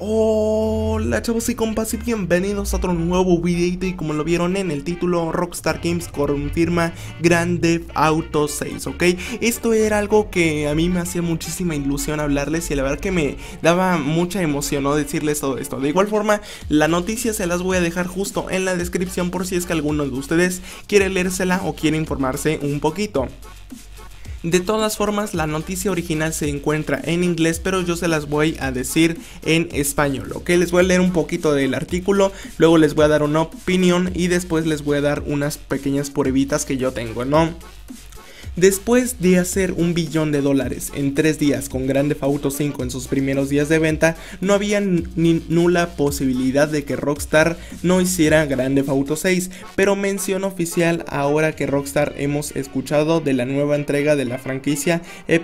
Hola chavos y compas y bienvenidos a otro nuevo videito. Y como lo vieron en el título, Rockstar Games confirma Grand Theft Auto 6, ¿ok? Esto era algo que a mí me hacía muchísima ilusión hablarles y la verdad que me daba mucha emoción, ¿no? Decirles todo esto. De igual forma, la noticia se las voy a dejar justo en la descripción por si es que alguno de ustedes quiere leérsela o quiere informarse un poquito. De todas formas, la noticia original se encuentra en inglés, pero yo se las voy a decir en español, ¿ok? Les voy a leer un poquito del artículo, luego les voy a dar una opinión y después les voy a dar unas pequeñas pruebitas que yo tengo, ¿no? Después de hacer $1 billón en 3 días con Grand Theft Auto 5 en sus primeros días de venta, no había ni nula posibilidad de que Rockstar no hiciera Grand Theft Auto 6, pero mención oficial ahora que Rockstar hemos escuchado de la nueva entrega de la franquicia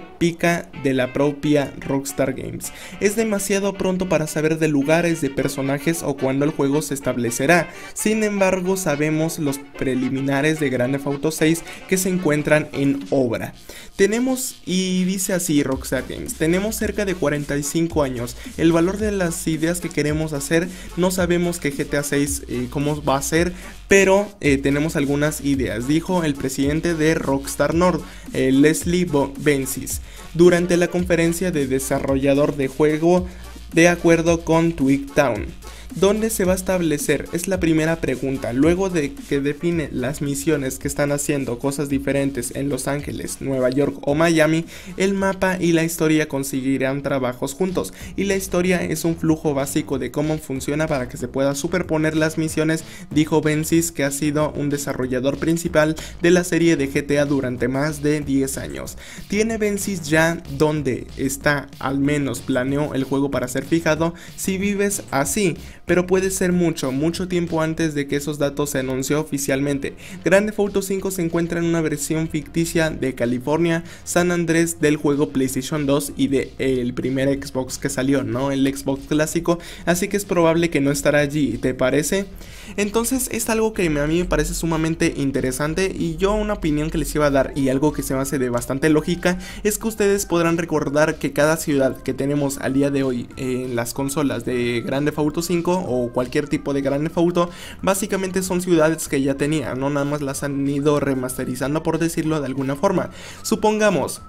épica de la propia Rockstar Games. Es demasiado pronto para saber de lugares, de personajes o cuándo el juego se establecerá. Sin embargo, sabemos los preliminares de Grand Theft Auto 6 que se encuentran en obra. Tenemos, y dice así Rockstar Games, tenemos cerca de 45 años, el valor de las ideas que queremos hacer, no sabemos que GTA 6 cómo va a ser, pero tenemos algunas ideas, dijo el presidente de Rockstar North, Leslie Benzies, durante la conferencia de desarrollador de juego de acuerdo con Twigtown. ¿Dónde se va a establecer? Es la primera pregunta. Luego de que define las misiones que están haciendo cosas diferentes en Los Ángeles, Nueva York o Miami, el mapa y la historia conseguirán trabajos juntos. Y la historia es un flujo básico de cómo funciona para que se pueda superponer las misiones, dijo Benzies, que ha sido un desarrollador principal de la serie de GTA durante más de 10 años. ¿Tiene Benzies ya dónde está, al menos planeó el juego para ser fijado? Si vives así, pero puede ser mucho tiempo antes de que esos datos se anunció oficialmente. Grand Theft Auto 5 se encuentra en una versión ficticia de California, San Andrés del juego PlayStation 2 y de el primer Xbox que salió, ¿no? El Xbox clásico, así que es probable que no estará allí, ¿te parece? Entonces es algo que a mí me parece sumamente interesante y yo una opinión que les iba a dar y algo que se me hace de bastante lógica es que ustedes podrán recordar que cada ciudad que tenemos al día de hoy en las consolas de Grand Theft Auto 5 o cualquier tipo de Grand Theft Auto básicamente son ciudades que ya tenían, no nada más las han ido remasterizando, por decirlo de alguna forma. Supongamos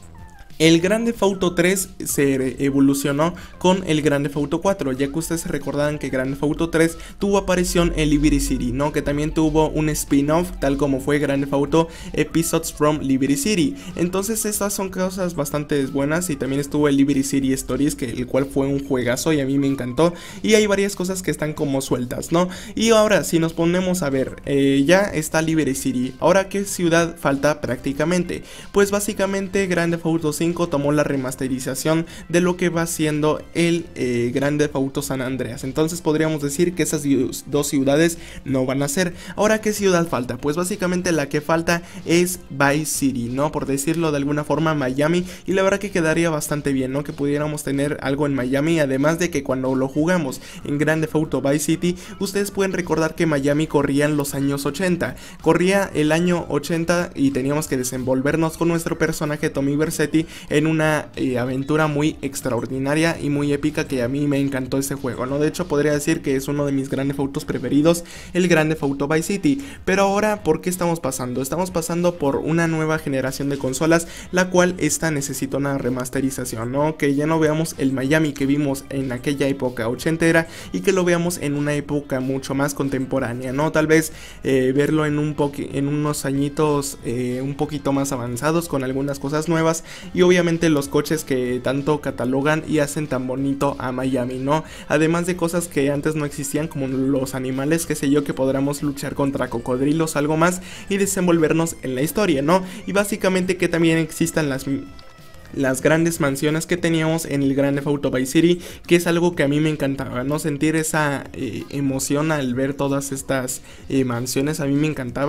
el Grand Theft Auto 3 se evolucionó con el Grand Theft Auto 4, ya que ustedes recordarán que Grand Theft Auto 3 tuvo aparición en Liberty City, ¿no? Que también tuvo un spin-off, tal como fue Grand Theft Auto Episodes from Liberty City. Entonces estas son cosas bastante buenas y también estuvo el Liberty City Stories, el cual fue un juegazo y a mí me encantó. Y hay varias cosas que están como sueltas, ¿no? Y ahora, si nos ponemos a ver, ya está Liberty City. Ahora, ¿qué ciudad falta prácticamente? Pues básicamente Grand Theft Auto 5 tomó la remasterización de lo que va siendo el Grand Theft Auto San Andreas. Entonces podríamos decir que esas dos ciudades no van a ser. Ahora, ¿qué ciudad falta? Pues básicamente la que falta es Vice City, ¿no? Por decirlo de alguna forma, Miami. Y la verdad que quedaría bastante bien, ¿no? Que pudiéramos tener algo en Miami. Además de que cuando lo jugamos en Grand Theft Auto Vice City, ustedes pueden recordar que Miami corría en los años 80. Corría el año 80 y teníamos que desenvolvernos con nuestro personaje Tommy Vercetti en una aventura muy extraordinaria y muy épica que a mí me encantó ese juego, ¿no? De hecho podría decir que es uno de mis Grand Theft Autos preferidos, el Grand Theft Auto Vice City. Pero ahora, ¿por qué estamos pasando? Estamos pasando por una nueva generación de consolas, la cual esta necesita una remasterización, ¿no? Que ya no veamos el Miami que vimos en aquella época ochentera y que lo veamos en una época mucho más contemporánea, ¿no? Tal vez verlo en unos añitos un poquito más avanzados con algunas cosas nuevas y obviamente los coches que tanto catalogan y hacen tan bonito a Miami, ¿no? Además de cosas que antes no existían, como los animales, qué sé yo, que podamos luchar contra cocodrilos, algo más, y desenvolvernos en la historia, ¿no? Y básicamente que también existan las grandes mansiones que teníamos en el Grand Theft Auto Vice City, que es algo que a mí me encantaba, ¿no? Sentir esa emoción al ver todas estas mansiones, a mí me encantaba,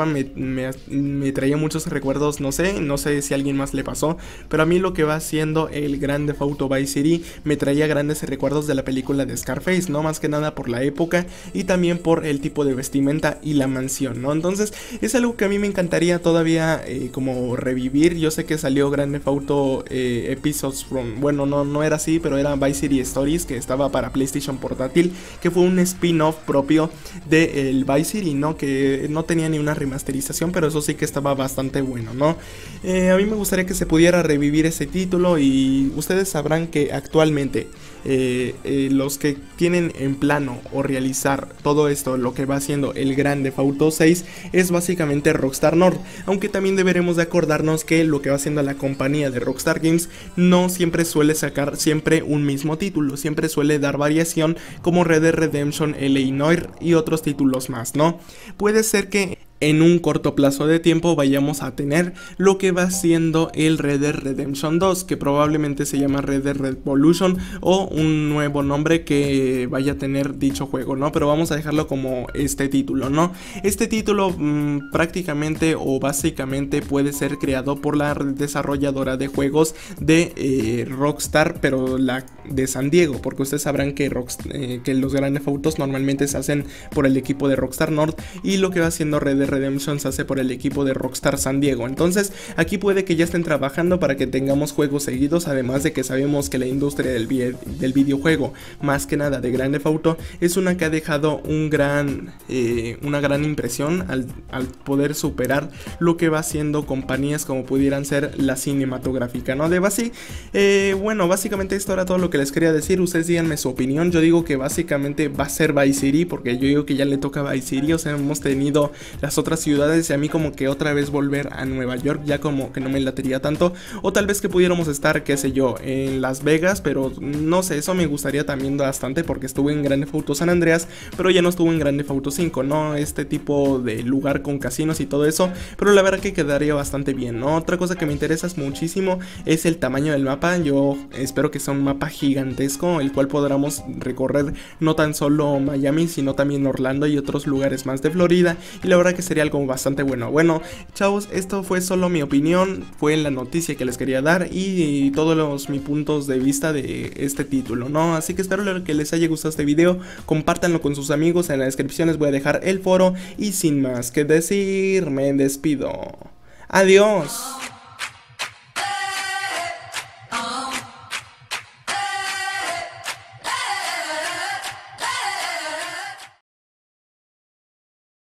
me traía muchos recuerdos, no sé si a alguien más le pasó, pero a mí lo que va haciendo el Grand Theft Auto Vice City me traía grandes recuerdos de la película de Scarface, ¿no? Más que nada por la época y también por el tipo de vestimenta y la mansión, ¿no? Entonces es algo que a mí me encantaría todavía como revivir. Yo sé que salió Grand Theft Auto Episodes from, bueno, no era así, pero era Vice City Stories, que estaba para PlayStation Portátil, que fue un spin-off propio del Vice City, ¿no? Que no tenía ni una remasterización, pero eso sí que estaba bastante bueno, ¿no? A mí me gustaría que se pudiera revivir ese título, y ustedes sabrán que actualmente los que tienen en plano o realizar todo esto, lo que va haciendo el Grand Theft Auto 6, es básicamente Rockstar North, aunque también deberemos de acordarnos que lo que va haciendo la compañía de Rockstar Games no siempre suele sacar siempre un mismo título, siempre suele dar variación, como Red Dead Redemption, LA Noire y otros títulos más, ¿no? Puede ser que en un corto plazo de tiempo vayamos a tener lo que va siendo el Red Dead Redemption 2, que probablemente se llama Red Dead Revolution, o un nuevo nombre que vaya a tener dicho juego, ¿no? Pero vamos a dejarlo como este título, ¿no? Este título prácticamente o básicamente puede ser creado por la desarrolladora de juegos de Rockstar, pero la de San Diego, porque ustedes sabrán que, que los grandes autos normalmente se hacen por el equipo de Rockstar North, y lo que va haciendo Red Dead Redemption se hace por el equipo de Rockstar San Diego. Entonces aquí puede que ya estén trabajando para que tengamos juegos seguidos, además de que sabemos que la industria del videojuego, más que nada de Grand Theft Auto, es una que ha dejado una gran impresión al poder superar lo que va haciendo compañías como pudieran ser la cinematográfica, ¿no? Bueno, básicamente esto era todo lo que les quería decir. Ustedes díganme su opinión. Yo digo que básicamente va a ser Vice City, porque yo digo que ya le toca Vice City. O sea, hemos tenido las otras ciudades, y a mí como que otra vez volver a Nueva York ya como que no me latería tanto, o tal vez que pudiéramos estar, qué sé yo, en Las Vegas, pero no sé, eso me gustaría también bastante, porque estuve en Grand Theft Auto San Andreas, pero ya no estuve en Grand Theft Auto 5, ¿no? Este tipo de lugar con casinos y todo eso, pero la verdad que quedaría bastante bien, ¿no? Otra cosa que me interesa muchísimo es el tamaño del mapa. Yo espero que sea un mapa gigantesco, el cual podamos recorrer no tan solo Miami, sino también Orlando y otros lugares más de Florida, y la verdad que sería algo bastante bueno. Bueno, chavos, esto fue solo mi opinión, fue la noticia que les quería dar, y todos mis puntos de vista de este título, ¿no? Así que espero que les haya gustado este video, compártanlo con sus amigos, en la descripción les voy a dejar el foro, y sin más que decir, me despido. Adiós.